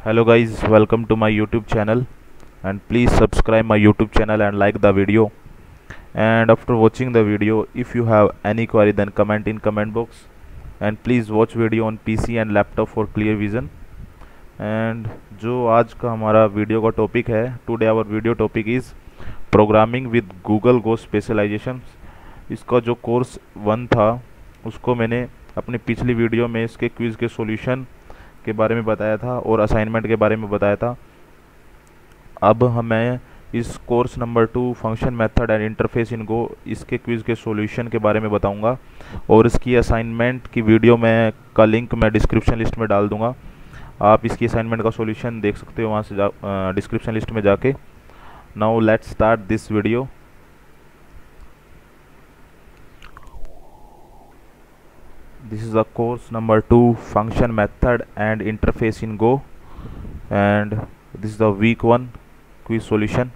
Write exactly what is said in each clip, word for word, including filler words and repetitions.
Hello guys, welcome to my YouTube channel, and please subscribe my YouTube channel and like the video. And after watching the video, if you have any query, then comment in comment box, and please watch video on P C and laptop for clear vision. And जो आज का हमारा video का topic है, today our video topic is programming with Google Go specialization. इसका जो course one था उसको मैंने अपनी पिछली वीडियो में इसके क्विज़ के सॉल्यूशन के बारे में बताया था और असाइनमेंट के बारे में बताया था। अब हमें इस course number two function method and interface in Go इसके क्विज़ के सॉल्यूशन के बारे में बताऊंगा, और इसकी असाइनमेंट की वीडियो में का लिंक मैं डिस्क्रिप्शन लिस्ट में डाल दूंगा। आप इसकी असाइनमेंट का सॉल्यूशन देख सकते हो वहाँ से जा डिस्क्रिप्शन लिस्ट में जाके। Now let's start this video. This is the course number two, function method and interface in Go, and this is the week one quiz solution.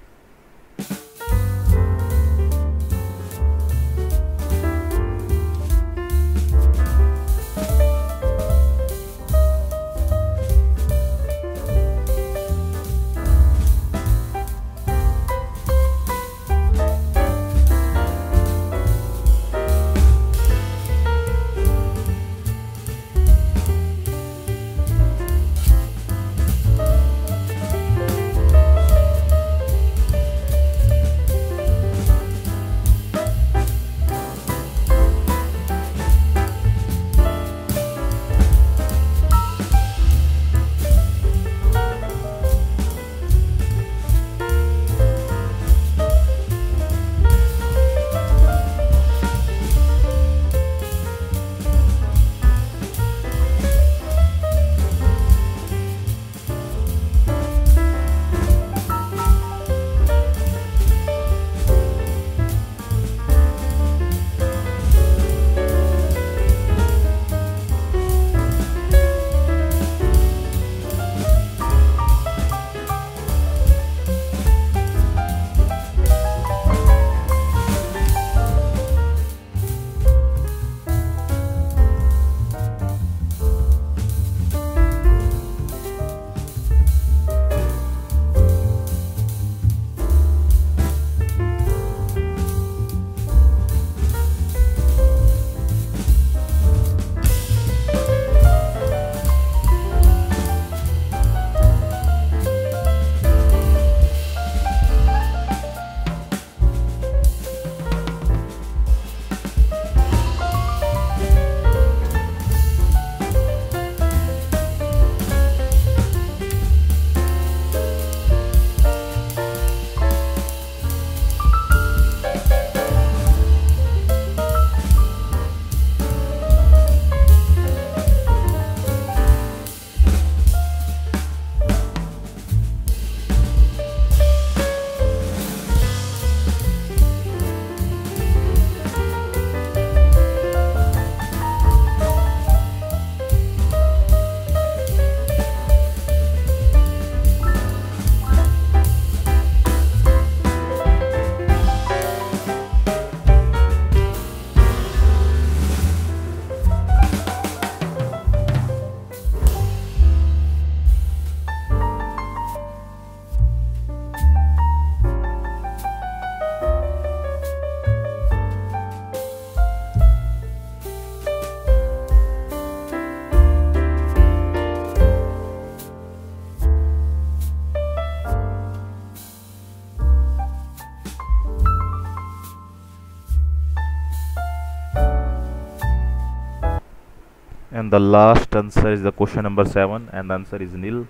And the last answer is the question number seven, and the answer is nil.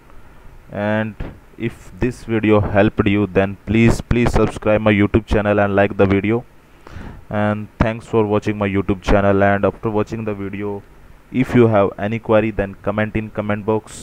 And if this video helped you, then please please subscribe my YouTube channel and like the video. And thanks for watching my YouTube channel. And after watching the video, if you have any query, then comment in comment box.